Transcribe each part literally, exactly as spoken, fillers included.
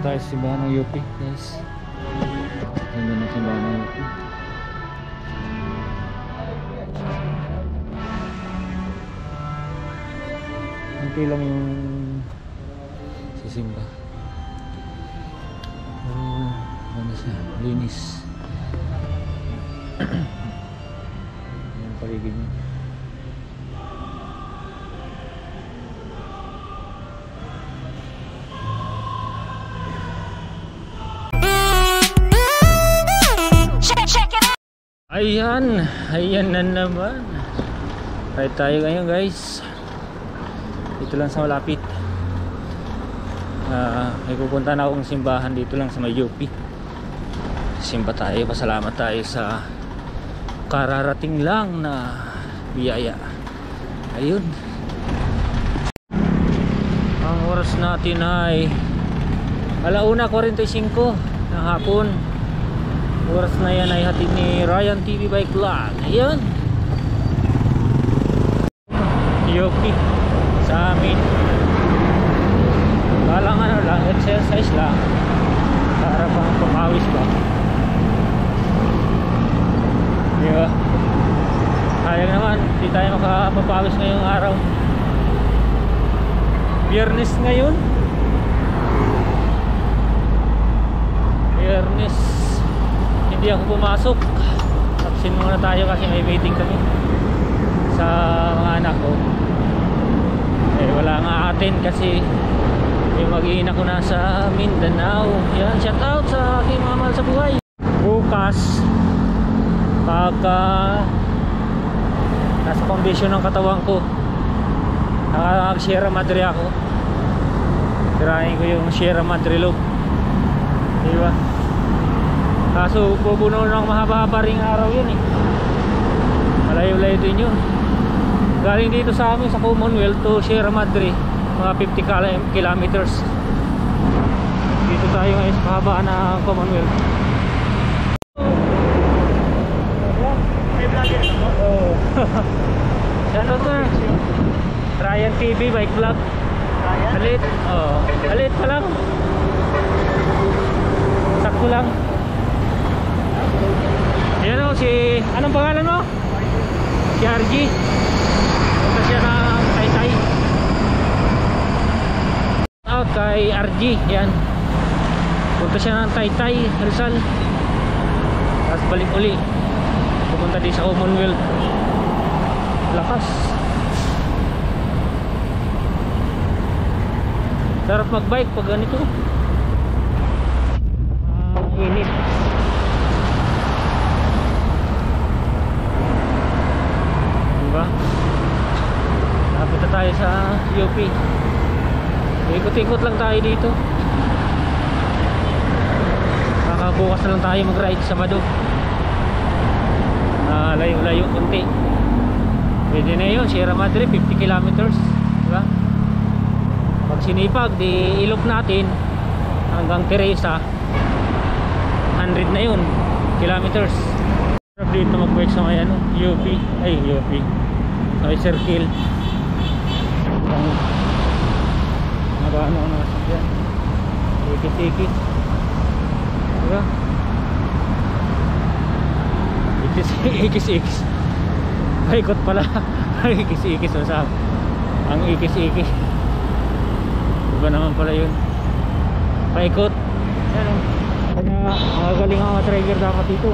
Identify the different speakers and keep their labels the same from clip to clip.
Speaker 1: tayo sa simbahan ng U P, guys. Ganda ng simbahan ng U P. Kunti lang yung sisimba. Oh, ano siya? Linis. Yung paligid niya. Ayan, ayan na naman. Right tayo ngayon, guys. Dito lang sa malapit. uh, May pupunta na akong simbahan dito lang sa may U P. Simba tayo, pasalamat tayo sa kararating lang na biyaya. Ayun. Ang oras natin ay alauna forty-five ng hapon. Oras na yan ay hatid ni Ryan T V Bike Vlog. Ayun, U P sa amin. Balang ano lang, exercise lang para pang pumawis ba. Diba? Sayang naman, di tayo makapapawis ngayong araw. Biyernes ngayon. Biyernes hindi ako pumasok. Absent muna tayo kasi may meeting kami sa mga anak ko. Eh wala nga atin kasi yung mag-iina ko nasa Mindanao. Yan, shout out sa aking mga mahal sa buhay. Bukas pagka nasa kondisyon ng katawan ko, nakaka-Sierra Madre ako. Tirahin ko yung Sierra Madre loop, diba? Kaso pupuno ng mahaba-haba ring araw yun eh. Malayo-layo din yun. Galing dito sa amin sa Commonwealth to Sierra Madre, mga fifty kilometers. Dito tayo ngayon sa kahabaan ng Commonwealth. May vlogger ito? Oo. Ano to? Ryan T V Bike Vlog. Ryan? Alit? Oo. Alit pa lang. Sakto lang. Yan o, si... Anong pangalan mo? Si R G. Punta siya ng Taytay. Out kay R G. Yan. Punta siya ng Taytay, Rizal. Tapos balik uli. Pupunta din sa Commonwealth. Lakas. Sarap magbike pag ganito. Ang uh, init. Napita tayo sa U P. Ikot-ikot lang tayo dito. Kakabukas na lang tayo mag-ride sa Sabado. uh, Layo-layo kunti. Pwede na yun, Sierra Madre fifty kilometers, diba? Pag sinipag, di ilog natin hanggang Teresa, one hundred na yun kilometers. Dito mag-bike sa may ano, U P. Ay, U P ay circle. Ang nabano na sa dyan. Ikis-ikis, diba? Ikis-ikis. Paikot pala. Ikis-ikis. Ang ikis-ikis, iba naman pala yun. Paikot. Yan, kaya magagaling ang mga driver dapat dito.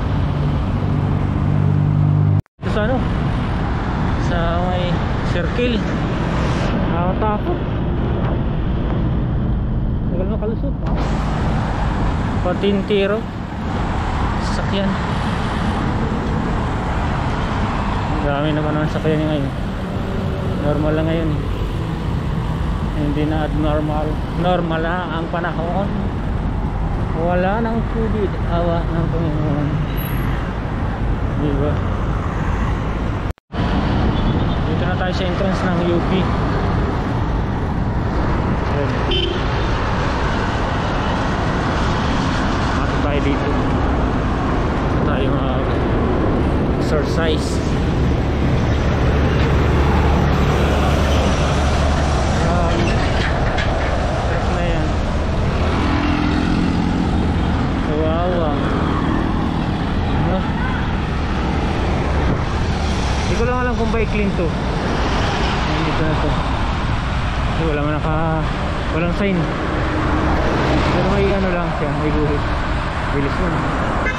Speaker 1: Ito sa ano, sa may circle. Nakatakot. Tagal na kalusot. Patintiro sasakyan. Ang dami naman naman sakyan ngayon. Normal lang ngayon eh. Hindi na abnormal. Normal na ang panahon. Wala nang COVID. Awa ng Panginoon. Diba? Dito na tayo sa entrance ng U P. Mati tayo dito. Tayo mag-exercise. kung bike-lane to. Ayan, dito na to. So, wala man naka, walang sign. Pero may ano lang siya, may guhit. Bilis mo na.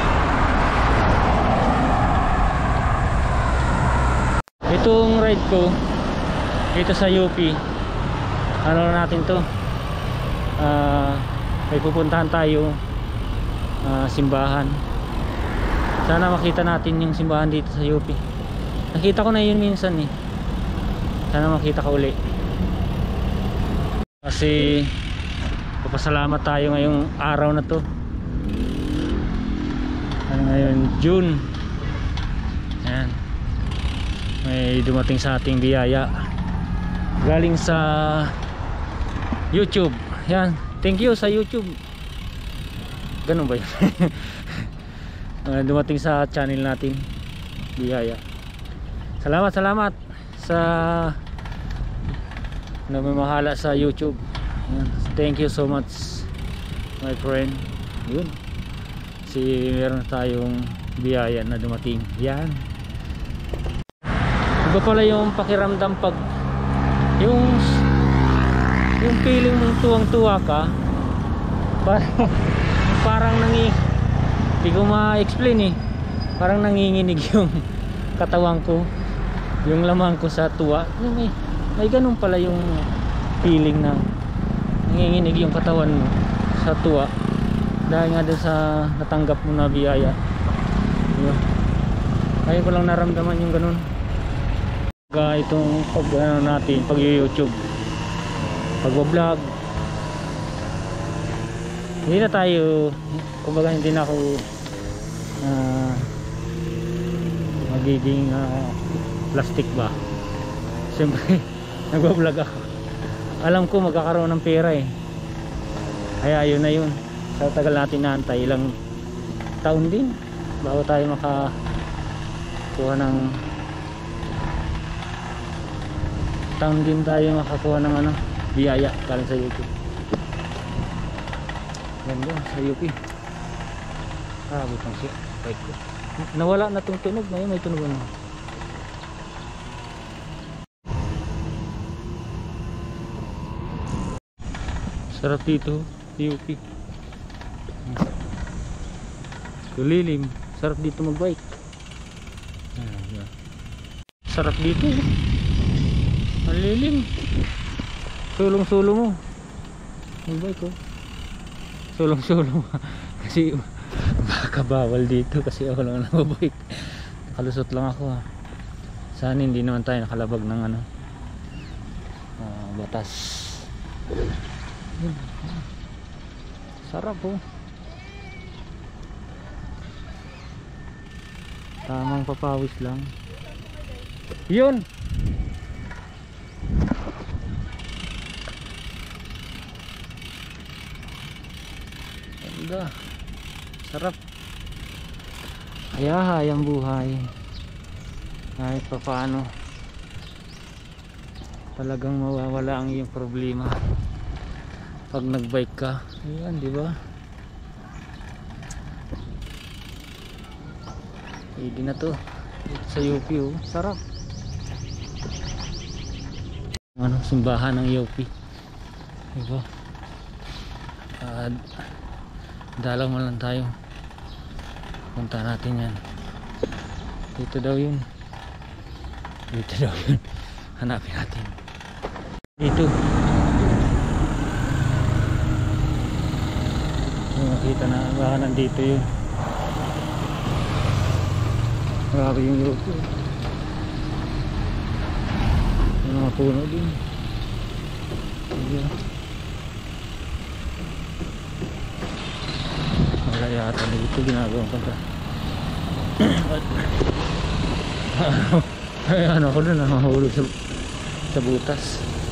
Speaker 1: Itong ride ko dito sa U P, ano na natin to, uh, may pupuntahan tayo, uh, simbahan. Sana makita natin yung simbahan dito sa U P. Nakita ko na yun minsan eh. Sana makita ka uli. Kasi papasalamat tayo ngayong araw na to. Ano ngayon, June. Ayan, may dumating sa ating biyaya galing sa YouTube. Yan, thank you sa YouTube. Ganun ba yun? Dumating sa channel natin biyaya. Salamat, salamat sa namamahala sa YouTube. Yan. Thank you so much my friend. Yun, si meron tayong biyaya na dumating. Yan, iba pala yung pakiramdam pag yung yung feeling mong tuwang-tuwa ka. Parang parang nangi hindi ko ma-explain eh. Parang nanginginig yung katawan ko, yung laman ko sa tuwa. May, may ganun pala yung feeling na nanginginig yung katawan mo sa tuwa dahil nga doon sa natanggap mo na biyaya. Diba? Kaya ko lang naramdaman yung ganun. Itong pag ano natin, pag YouTube, pag-vlog, hindi na tayo, kumbaga hindi na ako uh, magiging uh, plastic ba. Siyempre nag-vlog ako, alam ko magkakaroon ng pera eh, kaya yun na yun. Sa tagal natin naantay, ilang taon din bago tayo makakuha ng taon din tayo makakuha ng ano, biyaya galing sa U P. Ganda sa U P. Ah, butang siya bike ko. Nawala na tong tunog, ngayon may tunog na. Sarap dito U P. Kulilim, sarap dito magbike. Sarap dito. Malilim. Sulong-sulong mo. Magbike ko. Sulong-sulong. Kasi baka bawal dito kasi ako lang nagbabike. Nakalusot lang ako ha. Sana hindi naman tayo nakalabag ng ano, uh, batas. Sarap po. Tamang papawis lang. Yun. Ganda. Sarap. Hayahay ang buhay. Kahit pa paano, talagang mawawala ang iyong problema pag nagbike ka. Ayan, di ba? Pwede na to sa U P. Oh. Sarap. Ano, simbahan ng U P. Di ba? Uh, dalaw mo lang tayo, punta natin yan. Dito daw yun, dito daw yun. Hanapin natin dito. Makita na baka nandito yun. Grabe yung U P. Yung mga puno din. Ayan. Wala yata dito ginagawang kanta. Ay, ano ko dun, nakahulog sa, sa butas.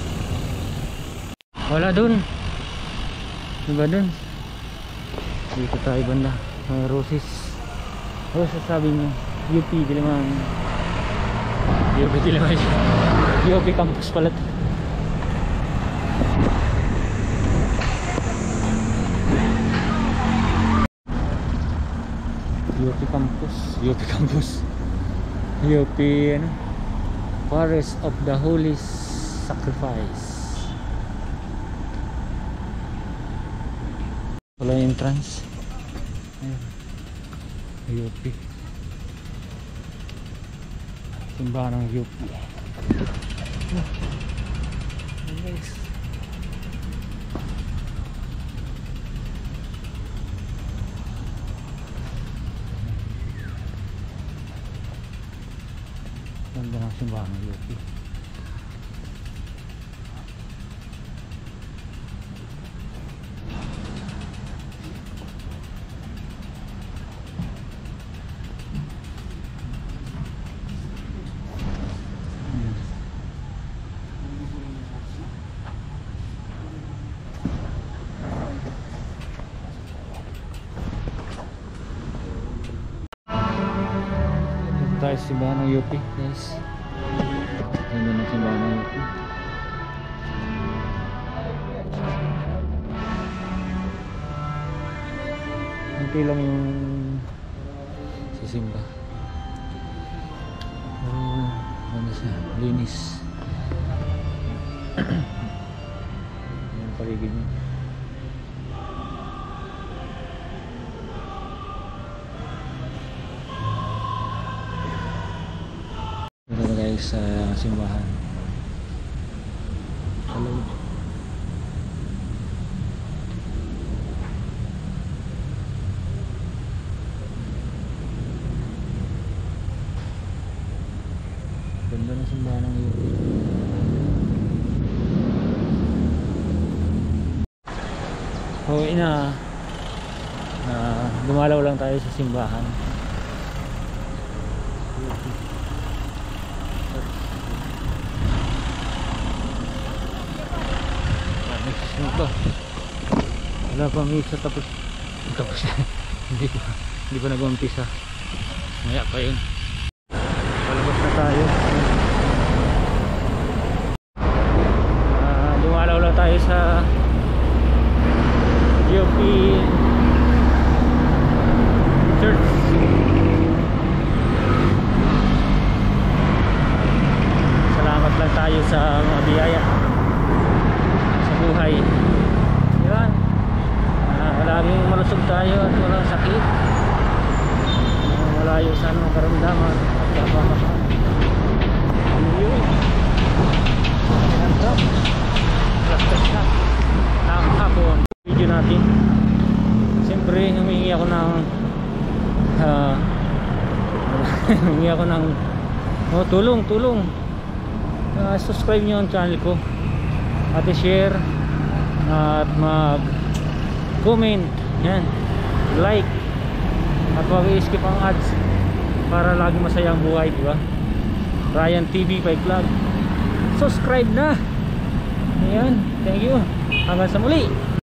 Speaker 1: Wala dun. Diba dun? Dito tayo banda. May roses. Ano sasabi nyo? U P Diliman. U P Diliman. U P campus pala. U P campus, U P campus, U P ano, Forest of the Holy Sacrifice. Wala yung entrance. Ayun, U P. Simbahan ng U P. Oh, nice. Ganda ng simbahan ng U P. Tayo sa simbahan ng U P, guys. Ganda ng simbahan ng U P. Hindi lang yung sisimba. Pero ano siya, linis. Yung paligid niya. Sa simbahan. Hello. Ganda ng simbahan ng U P. So ina uh, gumalaw lang tayo sa simbahan. Ba? Wala pa misa tapos tapos hindi pa hindi pa nag-umpisa. Maya pa yun. Palabas na tayo. Uh, dumalaw lang tayo sa U P Church. Salamat lang tayo sa mga biyaya sa buhay. Yan. Uh, laging malusog tayo at walang sakit. Uh, malayo sa anong karamdaman at kapamakan. Yun. Nandap. Plastas na. Ang hapon. Video natin. Siyempre, humingi ako ng uh, humingi ako ng oh, tulong, tulong. Uh, subscribe nyo ang channel ko. At i-share at mag comment, yan, like at huwag i-skip ang ads para lagi masaya ang buhay, diba? Ryan T V five Vlog, subscribe na. Ayan, thank you, hanggang sa muli.